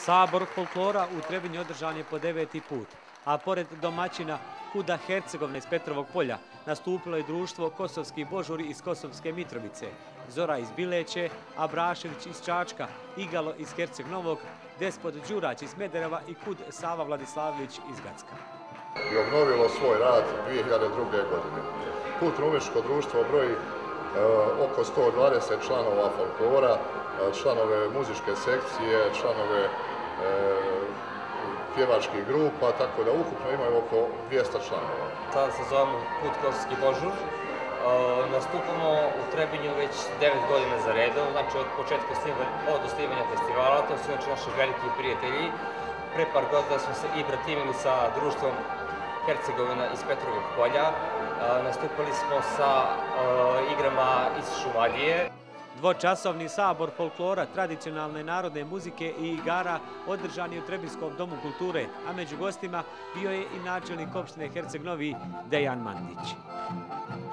Sabor folklora u Trebinju održan je po 9. put, a pored domaćina Kuda Hercegovine iz Petrovog Polja nastupilo je društvo Kosovski božuri iz Kosovske Mitrovice, Zora iz Bileće, Abrašević iz Čačka, Igalo iz Herceg Novog, Despot Đurać iz Medereva i Kud Sava Vladislavljević iz Gacka. I obnovilo svoj rad 2002. godine. Kulturno-umjetničko društvo broji oko 120 članova folklora, članove muzičke sekcije, članove pjevačkih grupa, tako da ukupno imaju oko 200 članova. Sada se zovemo Kud Kosovski božur. Nastupamo u Trebinju već 9 godina za redom, znači od osnivanja festivala, to su znači naši veliki prijatelji. Pre par godina smo se i bratimili sa društvom Hercegovina iz Petrovog Polja. Nastupali smo sa igrama iz Šumadije. Dvočasovni sabor folklora, tradicionalne narodne muzike i igara održan je u Trebinskom domu kulture, a među gostima bio je i načelnik opštine Herceg Novi Dejan Mandić.